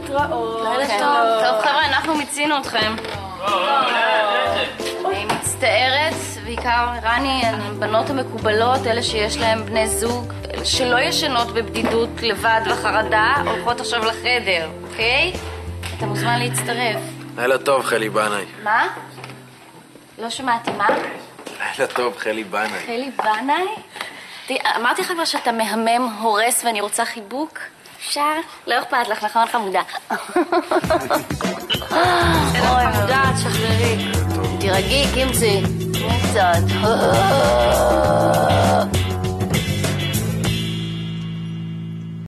להתראות. לילה טוב. טוב חבר'ה, אנחנו מצינו אתכם. אני מצטערת, בעיקר רני, הבנות המקובלות, אלה שיש להם בני זוג, שלא ישנות בבדידות לבד וחרדה, הולכות עכשיו לחדר, אוקיי? אתה מוזמן להצטרף. לילה טוב, חלי בנאי. מה? לא שמעתי, מה? לילה טוב, חלי בנאי. חלי בנאי? אמרתי לך כבר שאתה מהמם, הורס ואני רוצה חיבוק? אפשר? לא אכפת לך, נכון חמודה. אוי, מודעת, שחררי. תירגעי, קימצי. קצת.